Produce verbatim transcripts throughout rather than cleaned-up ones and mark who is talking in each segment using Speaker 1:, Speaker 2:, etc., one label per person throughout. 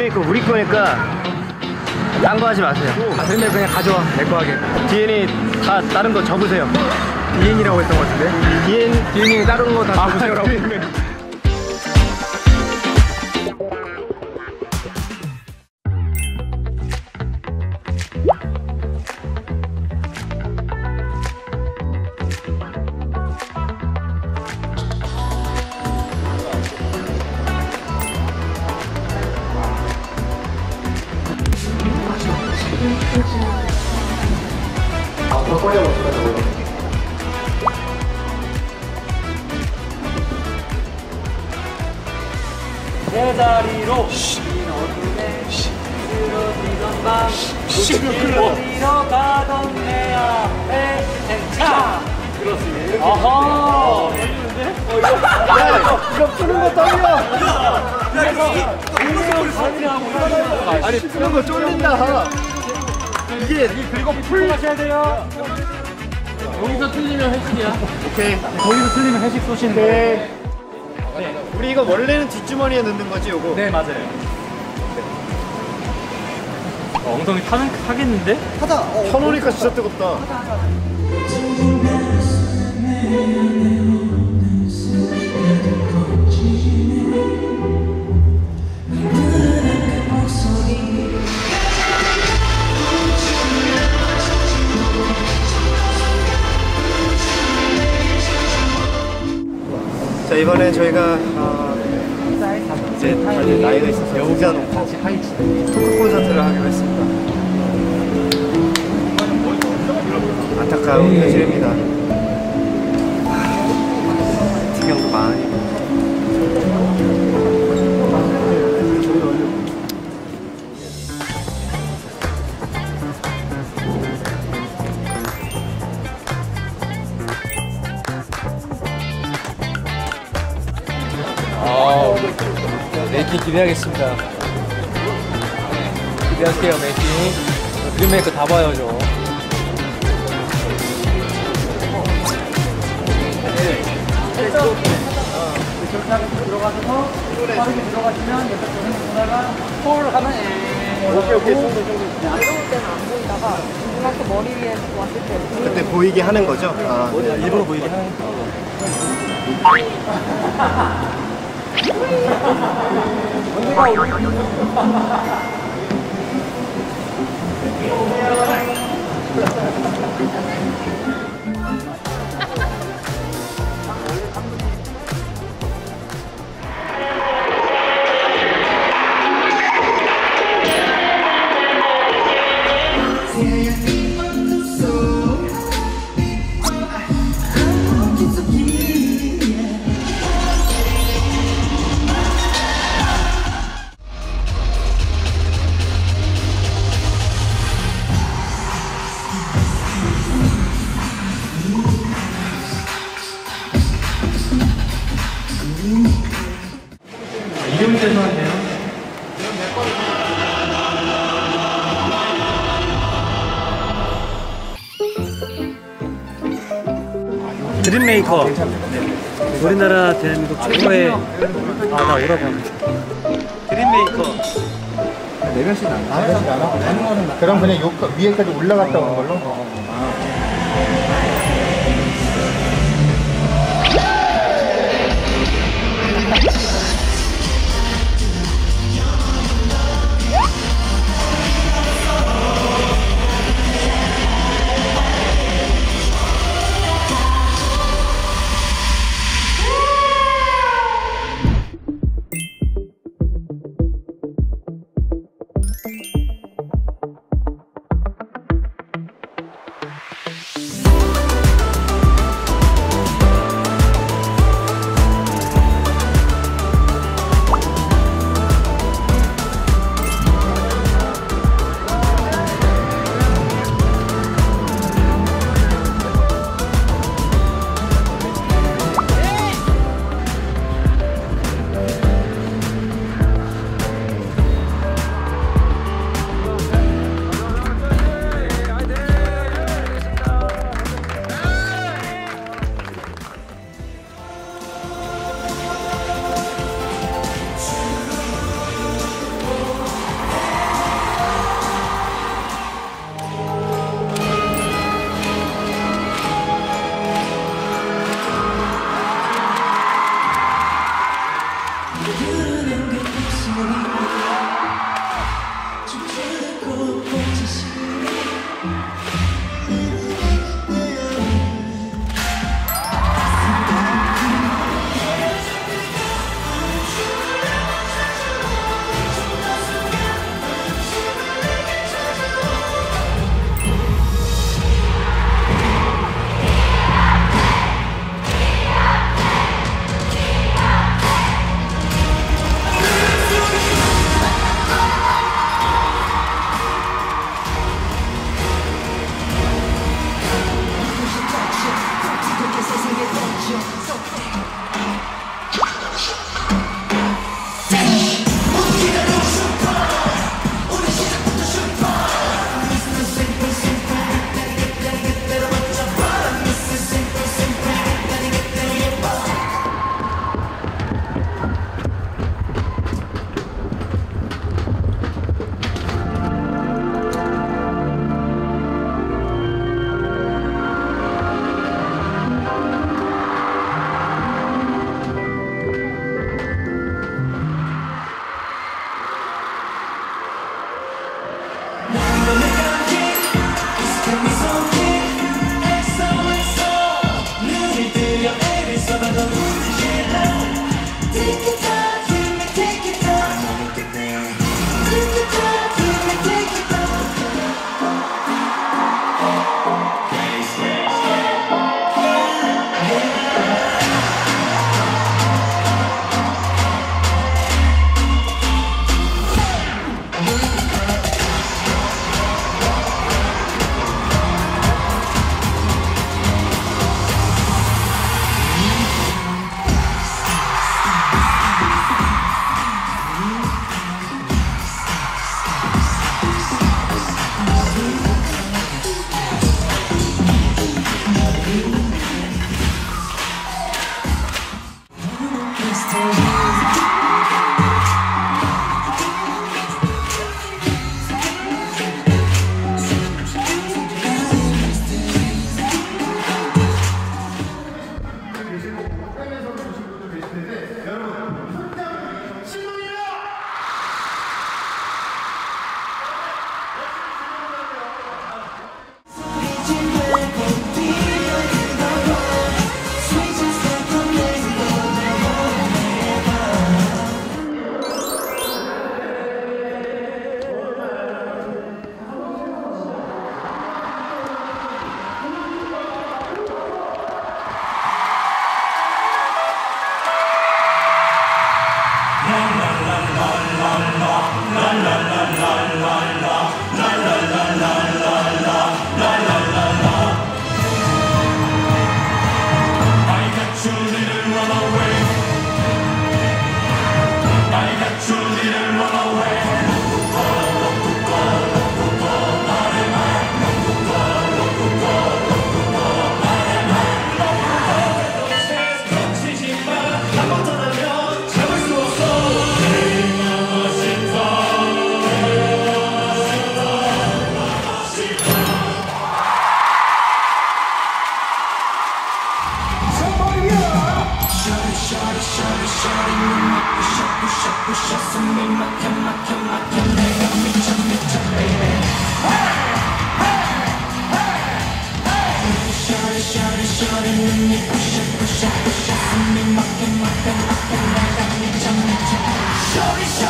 Speaker 1: 디엔이 거 우리 거니까 딴 거 하지 마세요.
Speaker 2: 아 근데 그냥 가져와. 내 거 하게.
Speaker 1: 디엔이 다 다른 거 접으세요.
Speaker 2: 디엔이라고 했던 것 같은데?
Speaker 1: 디엔
Speaker 2: 디엔이 다른 거 다 접으세요라고.
Speaker 1: 앞으로 꺼려보시라고요.
Speaker 3: 제자리로 긴 어둠에 쓰러지던 밤 어디로 가던 내 앞에 행차. 그렇습니다. 아하.
Speaker 1: 이거 푸는 거 떨려.
Speaker 2: 아니 푸는 거 쫄린다.
Speaker 1: 이게
Speaker 3: 그리고 풀 하셔야 돼요. 여기서 틀리면 회식이야.
Speaker 1: 오케이.
Speaker 3: 거기서 틀리면 회식 쏘시는 거예요.
Speaker 1: 네. 우리 이거 원래는 뒷주머니에 넣는 거지, 요거?
Speaker 3: 네 맞아요. 어, 엉덩이 타는 타겠는데?
Speaker 1: 하다. 어, 펴놓으니까 진짜 뜨겁다. 자, 이번에 저희가 어, 이제 다들 나이가 있어서 의자 놓고 토크 콘서트를 하기로 했습니다. 안타까운 현실입니다. 지경도 많이.
Speaker 2: 아, 메이킹 기대하겠습니다. 기대할게요, 메이킹. 그림 메이커 다 봐야죠.
Speaker 3: 그렇게 하면서 들어가셔서 빠르게 들어가시면 옆에 전화가 홀 하면 에
Speaker 1: 오케이, 오케이.
Speaker 4: 안 들어올 때는 안 보이다가 이렇게 머리 위에 왔을 때
Speaker 1: 그때 보이게 하는 거죠? 아,
Speaker 2: 일부러 보이게 하는 거.
Speaker 3: 이름이 죄송한데요. 드림메이커. 네. 우리나라 대한민국 최고의 아나 오라고 합니다. 드림메이커.
Speaker 2: 내면씩 안 나. 내면씩 안 하고. 그럼 그냥 요 위에까지 올라갔다 오는 걸로.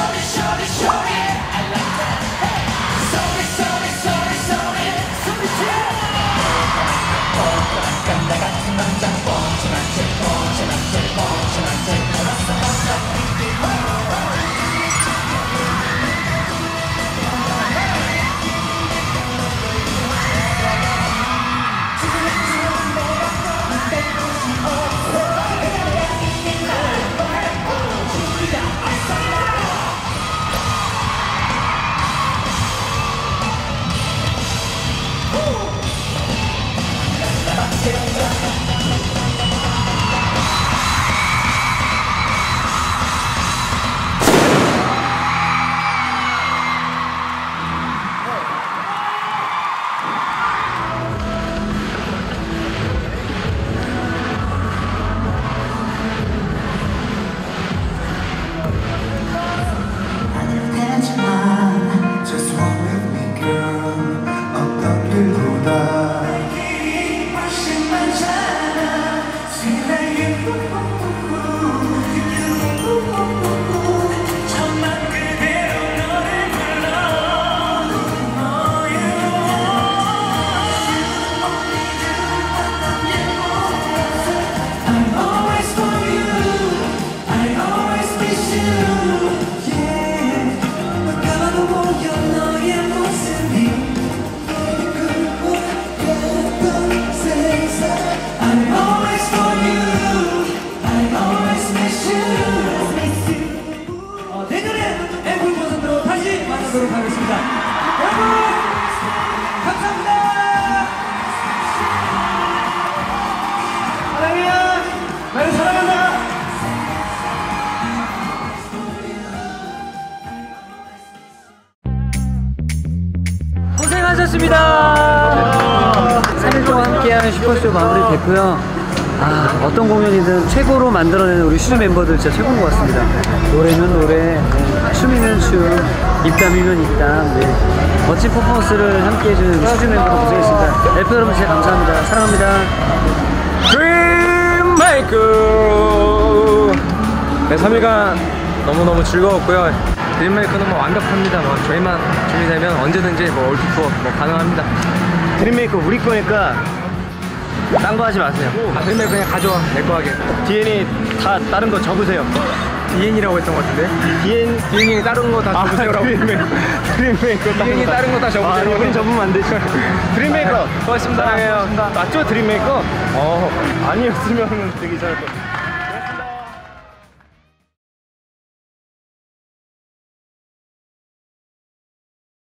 Speaker 3: 하도록 하겠습니다. 여러분 감사합니다. 사랑해요. 나를 사랑한다. 고생하셨습니다. 삼 일 동안 함께하는 슈퍼쇼 마무리됐고요. 아, 어떤 공연이든 최고로 만들어내는 우리 슈즈 멤버들 진짜 최고인 것 같습니다. 노래는 노래, 춤이면 춤, 입담이면 입담. 네. 멋진 퍼포먼스를 함께 해주는 슈즈 멤버들 고생했습니다. 엘프 여러분 진짜 감사합니다. 사랑합니다.
Speaker 5: 드림메이커! 네, 삼 일간 너무너무 즐거웠고요. 드림메이커는 뭐 완벽합니다. 뭐 저희만 준비되면 언제든지 뭐 올드 투어 뭐 가능합니다.
Speaker 1: 드림메이커 우리 거니까 딴 거 하지 마세요.
Speaker 5: 아, 드림메이커 그냥 가져와. 내 거 하게.
Speaker 1: 디엔이 다 다른 거 적으세요.
Speaker 5: 디엔이라고 했던 것 같은데?
Speaker 1: 디엔
Speaker 5: 디엔이 다른 거 다 적으세요라고.
Speaker 1: 드림메이커 드림메이커
Speaker 5: 디엔이 다른 거 다
Speaker 1: 아,
Speaker 5: 적으세요.
Speaker 1: 여긴 적으면 안 되죠. 드림메이커
Speaker 5: 고맙습니다.
Speaker 1: 사랑해요. 맞죠 드림메이커? 어 아니었으면 되게 잘할 것 같아요.